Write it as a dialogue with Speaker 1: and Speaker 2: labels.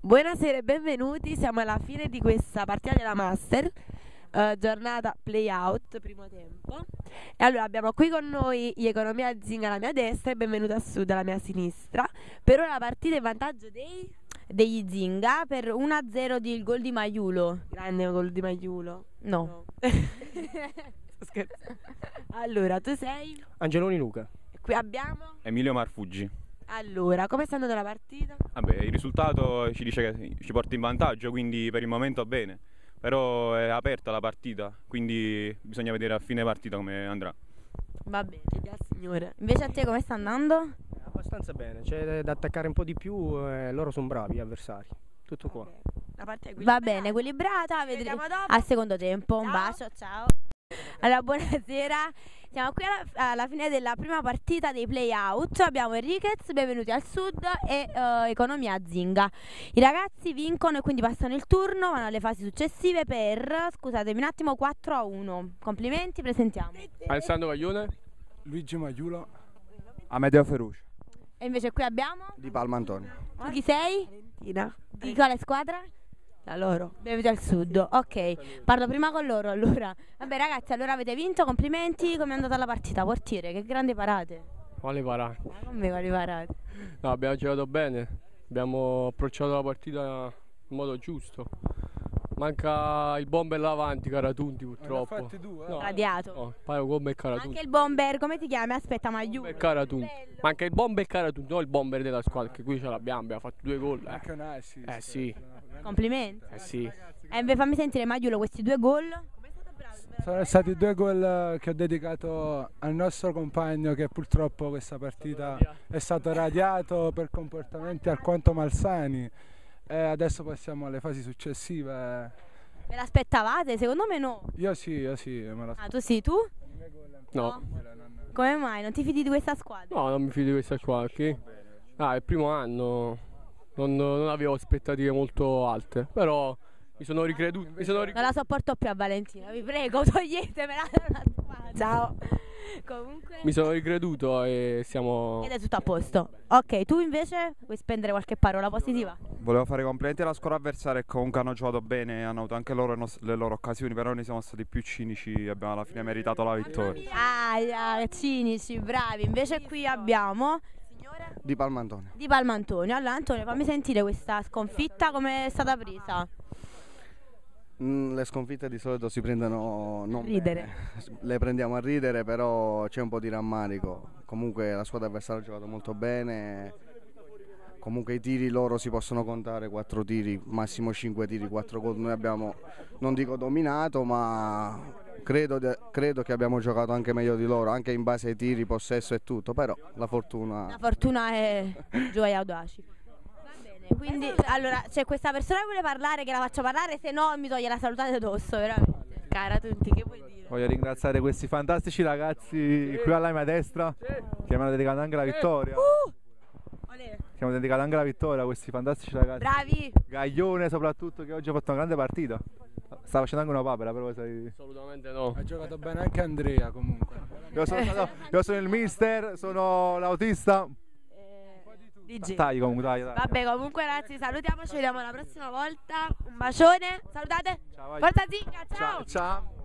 Speaker 1: Buonasera e benvenuti, siamo alla fine di questa partita della Master, giornata play-out, primo tempo. E allora abbiamo qui con noi Economia Zinga alla mia destra e Benvenuto a Sud alla mia sinistra. Per ora la partita è in vantaggio
Speaker 2: degli Zinga per 1-0 di il gol di Maiulo.
Speaker 1: Grande gol di Maiulo.
Speaker 2: No.
Speaker 1: Sto scherzando. Allora, tu sei?
Speaker 3: Angeloni Luca.
Speaker 1: E qui abbiamo?
Speaker 4: Emilio Marfuggi.
Speaker 1: Allora, come sta andando la partita?
Speaker 4: Vabbè, il risultato ci dice che ci porta in vantaggio, quindi per il momento va bene. Però è aperta la partita, quindi bisogna vedere a fine partita come andrà.
Speaker 1: Va bene, signore.
Speaker 2: Invece a te come sta andando?
Speaker 3: Abbastanza bene, c'è da attaccare un po' di più, loro sono bravi gli avversari. Tutto qua.
Speaker 1: La partita è
Speaker 2: Va bene, equilibrata,
Speaker 1: Vediamo dopo.
Speaker 2: al secondo tempo. Un
Speaker 1: Ciao.
Speaker 2: bacio, ciao. Allora, buonasera. Siamo qui alla fine della prima partita dei play-out. Abbiamo Enriquez, Benvenuti al Sud e Economia Zinga. I ragazzi vincono e quindi passano il turno, vanno alle fasi successive per, scusatemi un attimo, 4-1. Complimenti, presentiamo.
Speaker 5: Alessandro Vaglione,
Speaker 6: Luigi Maiulo,
Speaker 7: Amedeo Ferruccio.
Speaker 2: E invece qui abbiamo?
Speaker 7: Di Palma Antonio.
Speaker 2: Tu chi sei?
Speaker 1: Valentina.
Speaker 2: Di quale squadra?
Speaker 1: La loro.
Speaker 2: Benvenuti al Sud, ok. Parlo prima con loro allora. Vabbè ragazzi, allora avete vinto, complimenti. Come è andata la partita? Portiere, che grandi parate.
Speaker 5: quale parate?
Speaker 2: Ma con me quali parate?
Speaker 5: No, abbiamo giocato bene, abbiamo approcciato la partita in modo giusto. Manca il bomber là avanti, Caratunti purtroppo.
Speaker 6: Ne ha fatti due,
Speaker 5: No,
Speaker 2: Radiato.
Speaker 5: no, Paio bomber e Caratunti.
Speaker 2: Anche il bomber, come ti chiami? Aspetta, Maiulo.
Speaker 5: Bomber e Caratunti. Manca il bomber e Caratunti, non il bomber della squadra, che qui ce l'abbiamo fatto 2 gol.
Speaker 6: Anche una, sì.
Speaker 5: Sì,
Speaker 2: Complimenti.
Speaker 5: sì.
Speaker 2: E invece fammi sentire Maiulo questi 2 gol.
Speaker 6: Sono stati 2 gol che ho dedicato al nostro compagno che purtroppo questa partita è stato radiato per comportamenti alquanto malsani. E adesso passiamo alle fasi successive.
Speaker 2: Ve l'aspettavate? Secondo me no.
Speaker 6: Io sì, me la
Speaker 2: Ah, tu sì, tu?
Speaker 5: No,
Speaker 2: Come mai? Non ti fidi di questa squadra?
Speaker 5: no, non mi fido di questa qua qui. È il primo anno, non avevo aspettative molto alte, però mi sono ricreduto.
Speaker 2: Non la sopporto più a Valentina, vi prego, toglietemela dalla squadra.
Speaker 1: Ciao.
Speaker 2: Comunque.
Speaker 5: Mi sono ricreduto e siamo...
Speaker 2: Ed è tutto a posto. Ok, tu invece vuoi spendere qualche parola positiva?
Speaker 7: Volevo fare complimenti alla squadra avversaria che comunque hanno giocato bene, hanno avuto anche loro le loro occasioni, però noi siamo stati più cinici e abbiamo alla fine meritato la vittoria.
Speaker 2: Cinici, bravi. Invece qui abbiamo
Speaker 7: Di Palma Antonio.
Speaker 2: di Palma Antonio. Allora Antonio, fammi sentire questa sconfitta come è stata presa.
Speaker 7: Le sconfitte di solito si prendono non
Speaker 2: Ridere.
Speaker 7: bene. Le prendiamo a ridere, però c'è un po' di rammarico. Comunque la squadra avversaria ha giocato molto bene. Comunque i tiri loro si possono contare, 4 tiri, massimo 5 tiri, 4 gol. Noi abbiamo, non dico dominato, ma credo che abbiamo giocato anche meglio di loro, anche in base ai tiri, possesso e tutto, però la fortuna...
Speaker 2: La fortuna è gioia audaci. Va bene, quindi allora c'è questa persona che vuole parlare, che la faccio parlare, se no mi toglie la salutata addosso, veramente.
Speaker 1: Cara a tutti, che vuoi dire?
Speaker 8: Voglio ringraziare questi fantastici ragazzi qui alla mia destra che mi hanno dedicato anche la vittoria. Che mi hanno dedicato anche la vittoria, questi fantastici ragazzi.
Speaker 2: Bravi!
Speaker 8: Gaglione soprattutto, che oggi ha fatto una grande partita. Sta facendo anche una papera, però sai.
Speaker 5: Assolutamente no.
Speaker 6: Ha giocato bene anche Andrea comunque.
Speaker 8: Io sono il mister, sono l'autista.
Speaker 1: DJ.
Speaker 8: Dai comunque, dai.
Speaker 1: Vabbè, comunque ragazzi, salutiamoci, ci vediamo la prossima volta. Un bacione, salutate.
Speaker 8: Ciao, vai.
Speaker 1: Forza Zinga, ciao.
Speaker 8: Ciao.